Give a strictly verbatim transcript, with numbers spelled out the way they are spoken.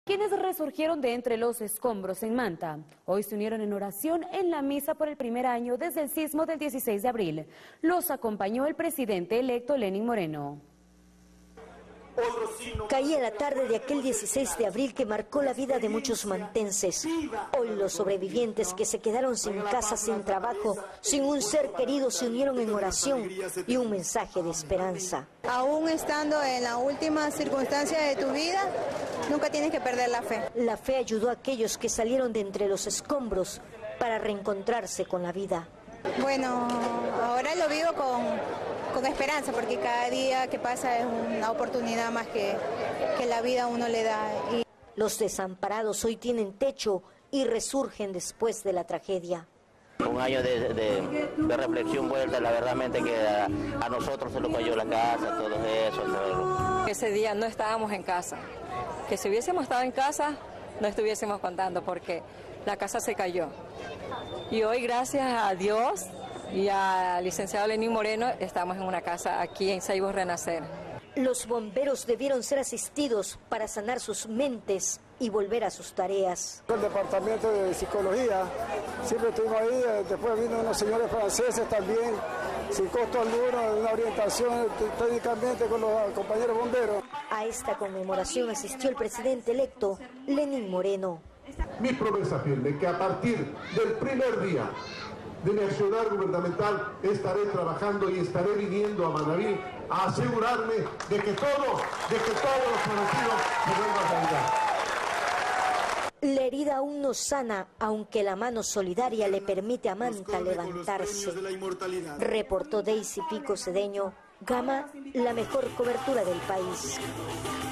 quienes resurgieron de entre los escombros en Manta. Hoy se unieron en oración en la misa por el primer año desde el sismo del dieciséis de abril. Los acompañó el presidente electo Lenín Moreno. Caía la tarde de aquel dieciséis de abril que marcó la vida de muchos mantenses. Hoy los sobrevivientes que se quedaron sin casa, sin trabajo, sin un ser querido, se unieron en oración y un mensaje de esperanza. Aún estando en la última circunstancia de tu vida, nunca tienes que perder la fe. La fe ayudó a aquellos que salieron de entre los escombros para reencontrarse con la vida. Bueno, ahora lo vivo con, con esperanza, porque cada día que pasa es una oportunidad más que, que la vida a uno le da. Y... Los desamparados hoy tienen techo y resurgen después de la tragedia. Un año de, de, de reflexión vuelta, la verdad que a, a nosotros se nos cayó la casa, todo eso. Todo. Ese día no estábamos en casa, que si hubiésemos estado en casa no estuviésemos contando porque la casa se cayó. Y hoy, gracias a Dios y al licenciado Lenín Moreno, estamos en una casa aquí en Saibos Renacer. Los bomberos debieron ser asistidos para sanar sus mentes y volver a sus tareas. El departamento de psicología, siempre estuvimos ahí, después vino unos señores franceses también, sin costo alguno, una orientación técnicamente con los compañeros bomberos. A esta conmemoración asistió el presidente electo, Lenín Moreno. Mi promesa firme que a partir del primer día de mi accionar gubernamental estaré trabajando y estaré viniendo a Manaví a asegurarme de que todo, de que todos los prometidos se vuelvan realidad. La herida aún no sana, aunque la mano solidaria le permite a Manta levantarse. Reportó Daisy Pico Cedeño, Gama, la mejor cobertura del país.